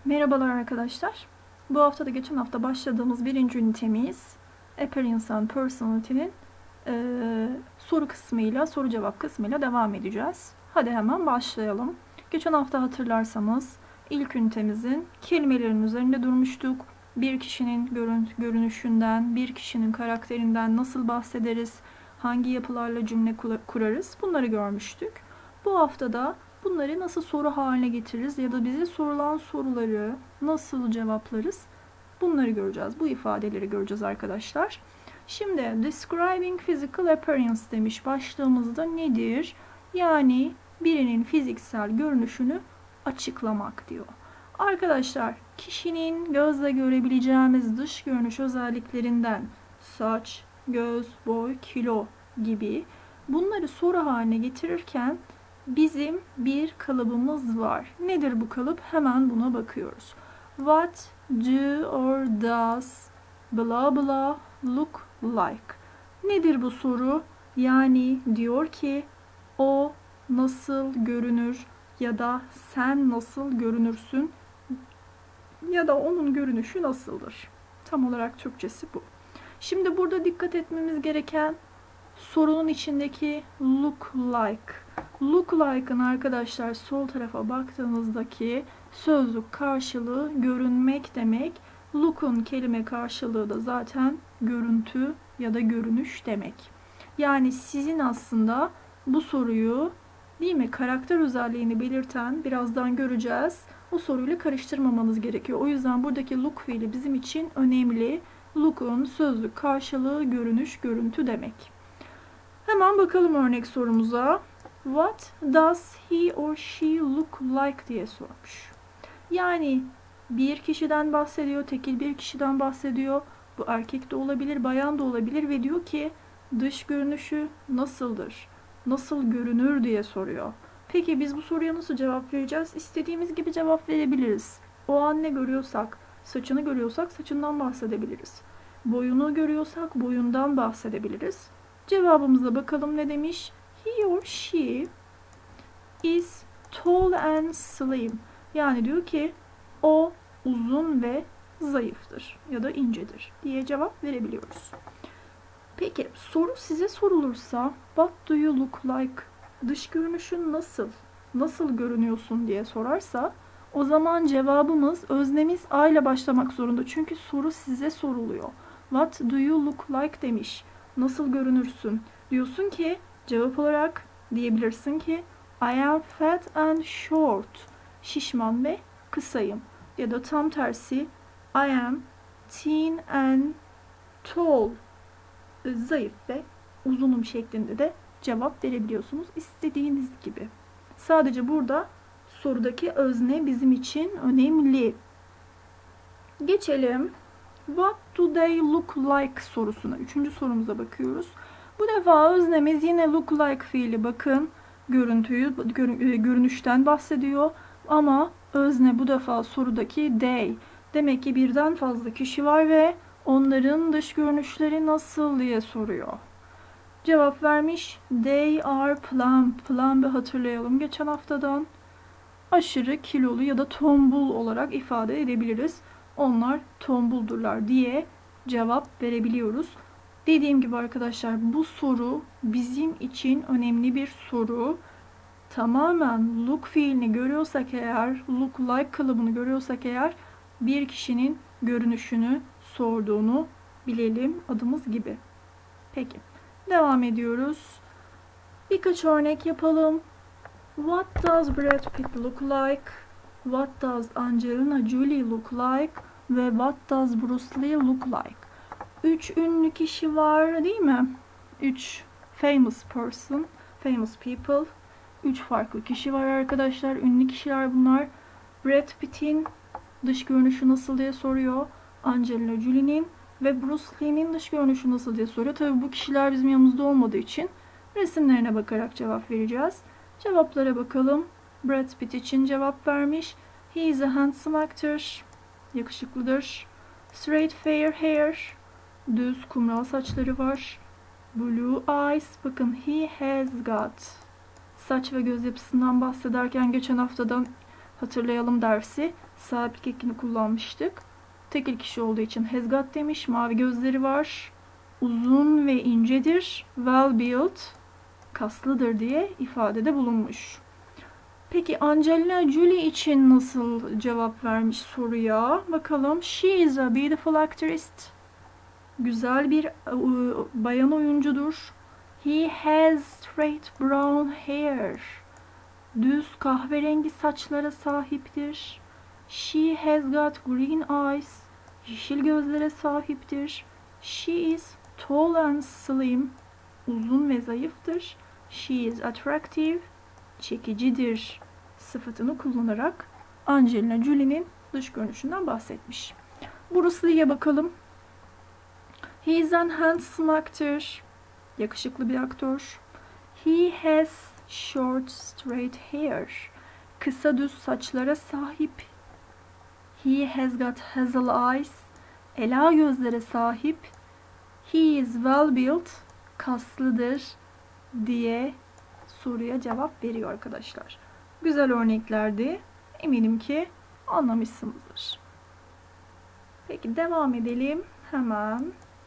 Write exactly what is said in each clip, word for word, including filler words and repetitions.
Merhabalar arkadaşlar. Bu hafta da geçen hafta başladığımız birinci ünitemiz Appearance and Personality'nin e, soru kısmıyla, soru cevap kısmıyla devam edeceğiz. Hadi hemen başlayalım. Geçen hafta hatırlarsanız ilk ünitemizin kelimelerin üzerinde durmuştuk. Bir kişinin görün görünüşünden, bir kişinin karakterinden nasıl bahsederiz, hangi yapılarla cümle kurarız bunları görmüştük. Bu hafta da bunları nasıl soru haline getiririz ya da bize sorulan soruları nasıl cevaplarız? Bunları göreceğiz. Bu ifadeleri göreceğiz arkadaşlar. Şimdi describing physical appearance demiş. Başlığımızda nedir? Yani birinin fiziksel görünüşünü açıklamak diyor. Arkadaşlar kişinin gözle görebileceğimiz dış görünüş özelliklerinden saç, göz, boy, kilo gibi bunları soru haline getirirken bizim bir kalıbımız var. Nedir bu kalıp? Hemen buna bakıyoruz. What do or does blah blah look like? Nedir bu soru? Yani diyor ki o nasıl görünür ya da sen nasıl görünürsün ya da onun görünüşü nasıldır? Tam olarak Türkçesi bu. Şimdi burada dikkat etmemiz gereken sorunun içindeki look like. Look like'ın arkadaşlar sol tarafa baktığımızdaki sözlük karşılığı görünmek demek. Look'un kelime karşılığı da zaten görüntü ya da görünüş demek. Yani sizin aslında bu soruyu değil mi karakter özelliğini belirten birazdan göreceğiz. O soruyla karıştırmamanız gerekiyor. O yüzden buradaki look fiili bizim için önemli. Look'un sözlük karşılığı görünüş, görüntü demek. Hemen bakalım örnek sorumuza. What does he or she look like diye sormuş. Yani bir kişiden bahsediyor, tekil bir kişiden bahsediyor. Bu erkek de olabilir, bayan da olabilir ve diyor ki dış görünüşü nasıldır? Nasıl görünür diye soruyor. Peki biz bu soruya nasıl cevap vereceğiz? İstediğimiz gibi cevap verebiliriz. O an ne görüyorsak, saçını görüyorsak saçından bahsedebiliriz. Boyunu görüyorsak boyundan bahsedebiliriz. Cevabımıza bakalım ne demiş? He or she is tall and slim. Yani diyor ki o uzun ve zayıftır ya da incedir diye cevap verebiliyoruz. Peki soru size sorulursa what do you look like? Dış görünüşün nasıl? Nasıl görünüyorsun diye sorarsa o zaman cevabımız öznemiz I ile başlamak zorunda. Çünkü soru size soruluyor. What do you look like demiş. Nasıl görünürsün? Diyorsun ki cevap olarak diyebilirsin ki I am fat and short. Şişman ve kısayım. Ya da tam tersi I am thin and tall. Zayıf ve uzunum şeklinde de cevap verebiliyorsunuz. İstediğiniz gibi. Sadece burada sorudaki özne bizim için önemli. Geçelim. What do they look like sorusuna. Üçüncü sorumuza bakıyoruz. Bu defa öznemiz yine look like fiili. Bakın görüntüyü, görünüşten bahsediyor. Ama özne bu defa sorudaki they. Demek ki birden fazla kişi var ve onların dış görünüşleri nasıl diye soruyor. Cevap vermiş. They are plump. Plump'ı hatırlayalım geçen haftadan. Aşırı kilolu ya da tombul olarak ifade edebiliriz. Onlar tombuldurlar diye cevap verebiliyoruz. Dediğim gibi arkadaşlar bu soru bizim için önemli bir soru. Tamamen look fiilini görüyorsak eğer, look like kalıbını görüyorsak eğer bir kişinin görünüşünü sorduğunu bilelim adımız gibi. Peki devam ediyoruz. Birkaç örnek yapalım. What does Brad Pitt look like? What does Angelina Jolie look like? Ve what does Bruce Lee look like? Üç ünlü kişi var değil mi? Üç famous person, famous people. Üç farklı kişi var arkadaşlar. Ünlü kişiler bunlar. Brad Pitt'in dış görünüşü nasıl diye soruyor. Angelina Jolie'nin ve Bruce Lee'nin dış görünüşü nasıl diye soruyor. Tabii bu kişiler bizim yanımızda olmadığı için resimlerine bakarak cevap vereceğiz. Cevaplara bakalım. Brad Pitt için cevap vermiş. He is a handsome actor. Yakışıklıdır. Straight fair hair. Düz kumral saçları var. Blue eyes. Bakın he has got. Saç ve göz yapısından bahsederken geçen haftadan Hatırlayalım dersi. Sahiplik ekini kullanmıştık. Tekil kişi olduğu için has got demiş. Mavi gözleri var. Uzun ve incedir. Well built. Kaslıdır diye ifadede bulunmuş. Peki Angelina Jolie için nasıl cevap vermiş soruya? Bakalım. She is a beautiful actress. Güzel bir uh, bayan oyuncudur. He has straight brown hair. Düz kahverengi saçlara sahiptir. She has got green eyes. Yeşil gözlere sahiptir. She is tall and slim. Uzun ve zayıftır. She is attractive. Çekicidir sıfatını kullanarak Angelina Jolie'nin dış görünüşünden bahsetmiş. Bruce Lee'ye bakalım. He is an handsome actor. Yakışıklı bir aktör. He has short straight hair. Kısa düz saçlara sahip. He has got hazel eyes. Ela gözlere sahip. He is well built. Kaslıdır diye soruya cevap veriyor arkadaşlar. Güzel örneklerdi. Eminim ki anlamışsınızdır. Peki devam edelim hemen.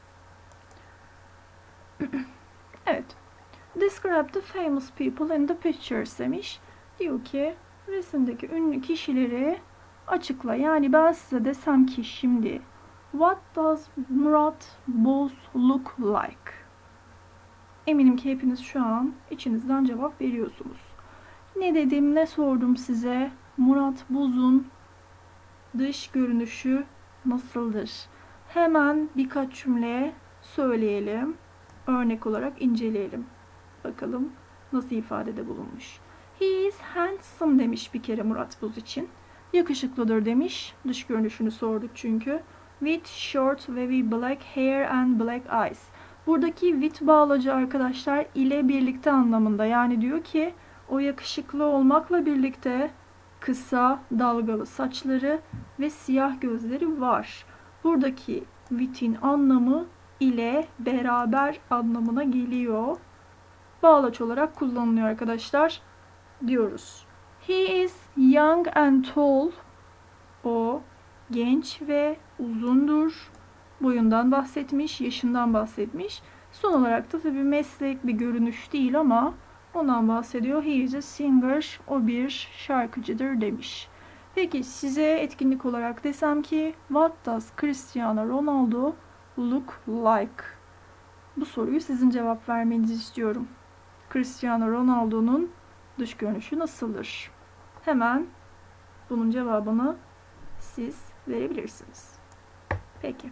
Evet. Describe the famous people in the pictures demiş. Diyor ki resimdeki ünlü kişileri açıkla. Yani ben size desem ki şimdi what does Murat Boz look like? Eminim ki hepiniz şu an içinizden cevap veriyorsunuz. Ne dedim, ne sordum size? Murat Boz'un dış görünüşü nasıldır? Hemen birkaç cümle söyleyelim. Örnek olarak inceleyelim. Bakalım nasıl ifadede bulunmuş. He is handsome demiş bir kere Murat Boz için. Yakışıklıdır demiş. Dış görünüşünü sorduk çünkü. With short wavy black hair and black eyes. Buradaki with bağlacı arkadaşlar ile birlikte anlamında. Yani diyor ki o yakışıklı olmakla birlikte kısa dalgalı saçları ve siyah gözleri var. Buradaki with'in anlamı ile beraber anlamına geliyor. Bağlaç olarak kullanılıyor arkadaşlar diyoruz. He is young and tall. O genç ve uzundur. Boyundan bahsetmiş, yaşından bahsetmiş. Son olarak da tabii meslek bir görünüş değil ama ondan bahsediyor. He is a singer. O bir şarkıcıdır demiş. Peki size etkinlik olarak desem ki what does Cristiano Ronaldo look like? Bu soruyu sizin cevap vermenizi istiyorum. Cristiano Ronaldo'nun dış görünüşü nasıldır? Hemen bunun cevabını siz verebilirsiniz. Peki.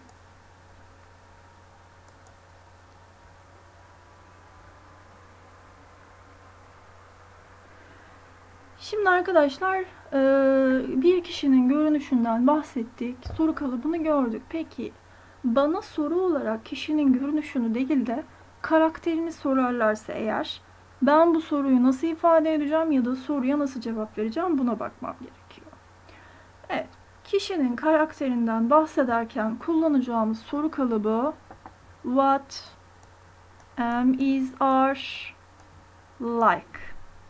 Şimdi arkadaşlar bir kişinin görünüşünden bahsettik. Soru kalıbını gördük. Peki bana soru olarak kişinin görünüşünü değil de karakterini sorarlarsa eğer ben bu soruyu nasıl ifade edeceğim ya da soruya nasıl cevap vereceğim buna bakmam gerekiyor. Evet. Kişinin karakterinden bahsederken kullanacağımız soru kalıbı what am is are like.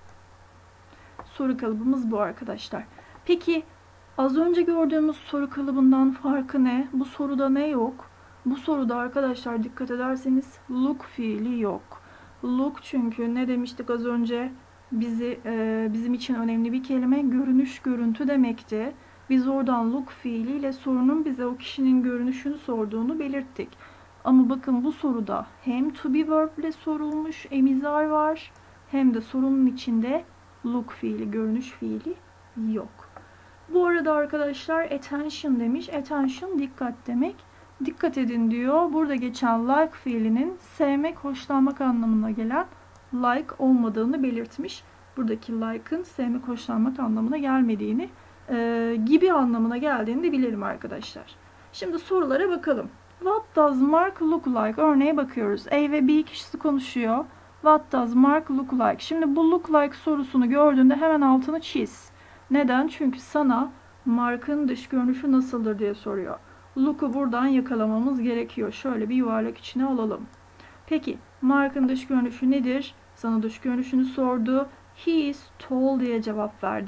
Soru kalıbımız bu arkadaşlar. Peki az önce gördüğümüz soru kalıbından farkı ne? Bu soruda ne yok? Bu soruda arkadaşlar dikkat ederseniz look fiili yok. Look çünkü ne demiştik az önce? Bizi e, bizim için önemli bir kelime görünüş, görüntü demekti. Biz oradan look fiiliyle sorunun bize o kişinin görünüşünü sorduğunu belirttik. Ama bakın bu soruda hem to be verb ile sorulmuş emizar var hem de sorunun içinde look fiili, görünüş fiili yok. Bu arada arkadaşlar attention demiş. Attention dikkat demek. Dikkat edin diyor. Burada geçen like fiilinin sevmek, hoşlanmak anlamına gelen like olmadığını belirtmiş. Buradaki like'ın sevmek, hoşlanmak anlamına gelmediğini e, gibi anlamına geldiğini de bilelim arkadaşlar. Şimdi sorulara bakalım. What does Mark look like? Örneğe bakıyoruz. A ve B kişisi konuşuyor. What does Mark look like? Şimdi bu look like sorusunu gördüğünde hemen altını çiz. Neden? Çünkü sana Mark'ın dış görünüşü nasıldır diye soruyor. Look'u buradan yakalamamız gerekiyor. Şöyle bir yuvarlak içine alalım. Peki Mark'ın dış görünüşü nedir? Sana dış görünüşünü sordu. He is tall diye cevap verdi.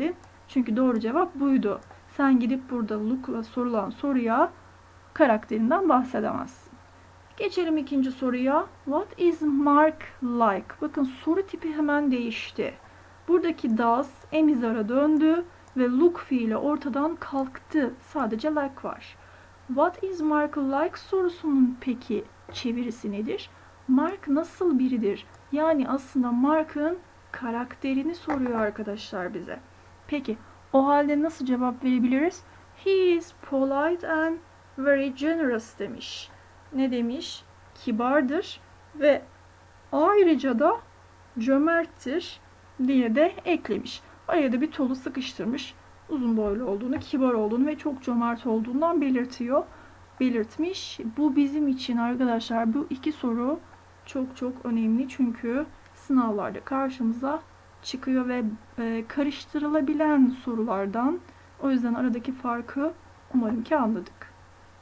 Çünkü doğru cevap buydu. Sen gidip burada look'la sorulan soruya karakterinden bahsedemezsin. Geçelim ikinci soruya. What is Mark like? Bakın soru tipi hemen değişti. Buradaki does emizara döndü ve look fiili ortadan kalktı. Sadece like var. What is Mark like sorusunun peki çevirisi nedir? Mark nasıl biridir? Yani aslında Mark'ın karakterini soruyor arkadaşlar bize. Peki o halde nasıl cevap verebiliriz? He is polite and very generous demiş. Ne demiş? Kibardır ve ayrıca da cömerttir diye de eklemiş. Araya da bir tolu sıkıştırmış. Uzun boylu olduğunu, kibar olduğunu ve çok cömert olduğundan belirtiyor. Belirtmiş. Bu bizim için arkadaşlar bu iki soru çok çok önemli. Çünkü sınavlarda karşımıza çıkıyor ve e, karıştırılabilen sorulardan. O yüzden aradaki farkı umarım ki anladık.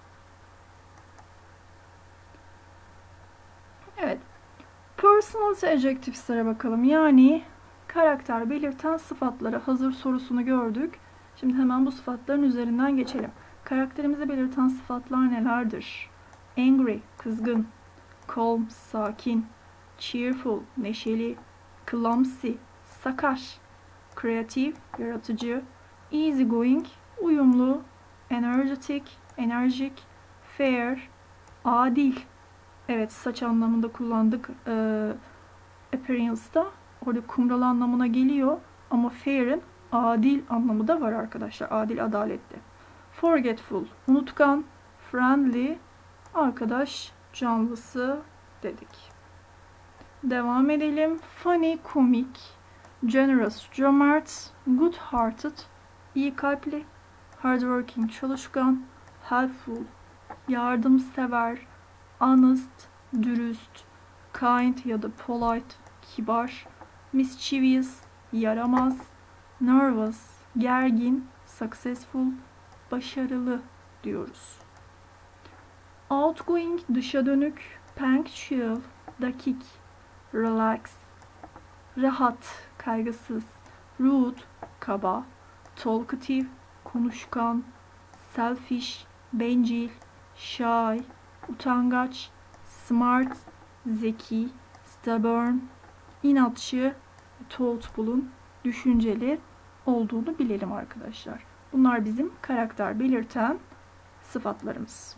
Evet. Personality adjectives'lere bakalım. Yani karakter belirten sıfatları hazır sorusunu gördük. Şimdi hemen bu sıfatların üzerinden geçelim. Karakterimizi belirten sıfatlar nelerdir? Angry, kızgın. Calm, sakin. Cheerful, neşeli. Clumsy, sakar. Creative, yaratıcı. Easygoing, uyumlu. Energetic, enerjik. Fair, adil. Evet, saç anlamında kullandık e, appearance'da. Orada kumral anlamına geliyor. Ama fair'in adil anlamı da var arkadaşlar. Adil, adaletli. Forgetful, unutkan. Friendly, arkadaş canlısı dedik. Devam edelim. Funny, komik. Generous, cömert. Good-hearted, iyi kalpli. Hardworking, çalışkan. Helpful, yardımsever. Honest, dürüst. Kind ya da polite, kibar. Mischievous, yaramaz. Nervous, gergin. Successful, başarılı diyoruz. Outgoing, dışa dönük. Punctual, dakik. Relax, rahat, kaygısız. Rude, kaba. Talkative, konuşkan. Selfish, bencil. Shy, utangaç. Smart, zeki. Stubborn, inatçı. Thoughtful'un düşünceli olduğunu bilelim arkadaşlar. Bunlar bizim karakter belirten sıfatlarımız.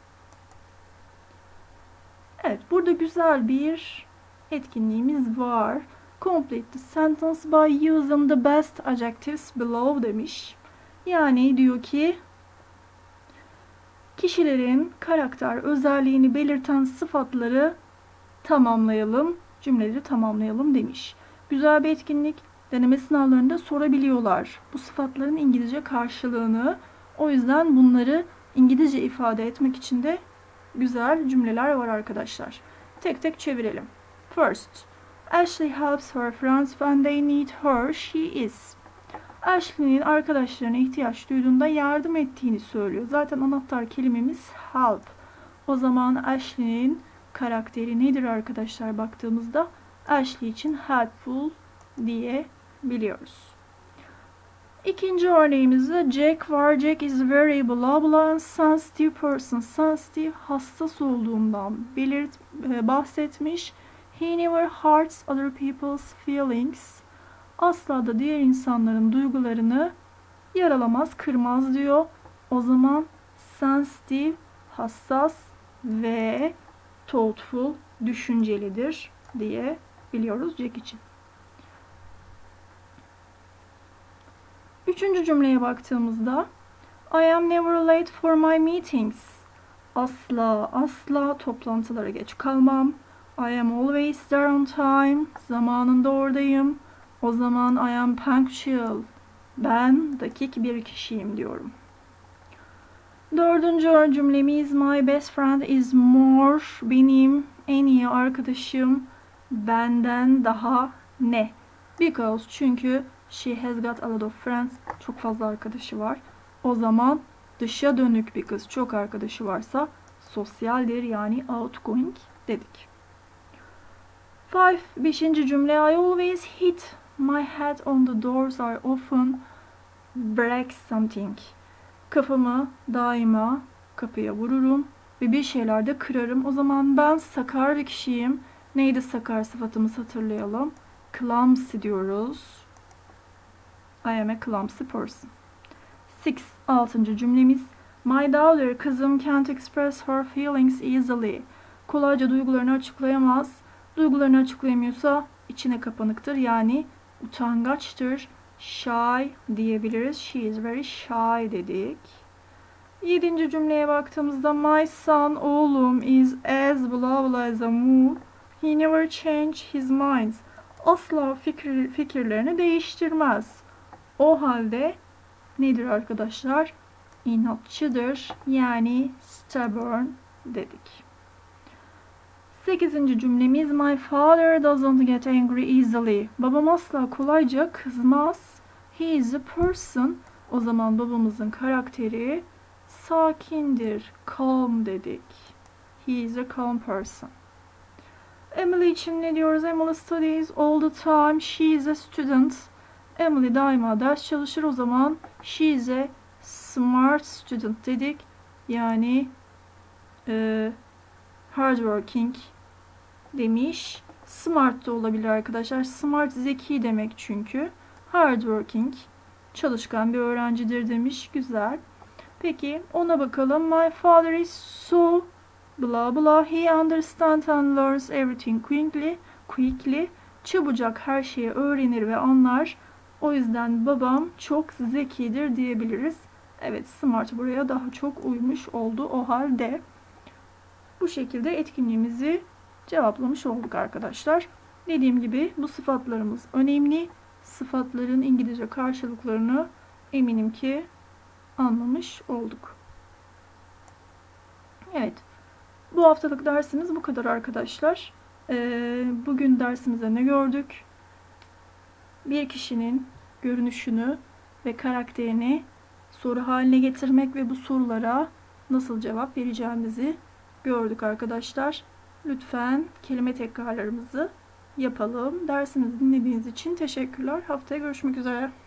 Evet, burada güzel bir etkinliğimiz var. Complete the sentence by using the best adjectives below demiş. Yani diyor ki kişilerin karakter özelliğini belirten sıfatları tamamlayalım, cümleleri tamamlayalım demiş. Güzel bir etkinlik. Deneme sınavlarında sorabiliyorlar bu sıfatların İngilizce karşılığını. O yüzden bunları İngilizce ifade etmek için de güzel cümleler var arkadaşlar. Tek tek çevirelim. First, Ashley helps her friends when they need her. She is. Ashley'nin arkadaşlarına ihtiyaç duyduğunda yardım ettiğini söylüyor. Zaten anahtar kelimemiz help. O zaman Ashley'nin karakteri nedir arkadaşlar baktığımızda? Ashley için helpful diye biliyoruz. İkinci örneğimizde Jack var. Jack is very blah blah and sensitive person. Sensitive, hassas olduğundan belirt, bahsetmiş. He never hurts other people's feelings. Asla da diğer insanların duygularını yaralamaz, kırmaz diyor. O zaman sensitive, hassas ve thoughtful, düşüncelidir diye biliyoruz Jack için. Üçüncü cümleye baktığımızda I am never late for my meetings. Asla asla toplantılara geç kalmam. I am always there on time. Zamanında oradayım. O zaman I am punctual. Ben dakik bir kişiyim diyorum. Dördüncü cümlemiz my best friend is more. Benim en iyi arkadaşım benden daha ne? Because çünkü she has got a lot of friends. Çok fazla arkadaşı var. O zaman dışa dönük bir kız çok arkadaşı varsa sosyaldir yani outgoing dedik. Five, beşinci cümle I always hit my head on the doors are often. break something. Kafamı daima kapıya vururum ve bir şeyler de kırarım. O zaman ben sakar bir kişiyim. Neydi sakar sıfatımız, hatırlayalım. Clumsy diyoruz. I am a clumsy person. Six, altıncı cümlemiz. My daughter, kızım, can't express her feelings easily. Kolayca duygularını açıklayamaz. Duygularını açıklayamıyorsa içine kapanıktır. Yani utangaçtır. Shy diyebiliriz. She is very shy dedik. Yedinci cümleye baktığımızda my son, oğlum, is as blah blah as a move. He never change his minds. Asla fikir, fikirlerini değiştirmez. O halde nedir arkadaşlar? İnatçıdır. Yani stubborn dedik. Sekizinci cümlemiz my father doesn't get angry easily. Babam asla kolayca kızmaz. He is a person. O zaman babamızın karakteri sakindir. Calm dedik. He is a calm person. Emily için ne diyoruz? Emily studies all the time. She is a student. Emily daima ders çalışır. O zaman she is a smart student dedik. Yani e, hardworking demiş. Smart da olabilir arkadaşlar. Smart zeki demek çünkü. Hardworking çalışkan bir öğrencidir demiş. Güzel. Peki ona bakalım. My father is so blah blah. He understands and learns everything quickly. Quickly. Çabucak her şeyi öğrenir ve anlar. O yüzden babam çok zekidir diyebiliriz. Evet, smart buraya daha çok uymuş oldu o halde. Bu şekilde etkinliğimizi cevaplamış olduk arkadaşlar. Dediğim gibi bu sıfatlarımız önemli. Sıfatların İngilizce karşılıklarını eminim ki anlamış olduk. Evet. Bu haftalık dersimiz bu kadar arkadaşlar. Ee, bugün dersimizde ne gördük? Bir kişinin görünüşünü ve karakterini soru haline getirmek ve bu sorulara nasıl cevap vereceğimizi gördük arkadaşlar. Lütfen kelime tekrarlarımızı yapalım. Dersimizi dinlediğiniz için teşekkürler. Haftaya görüşmek üzere.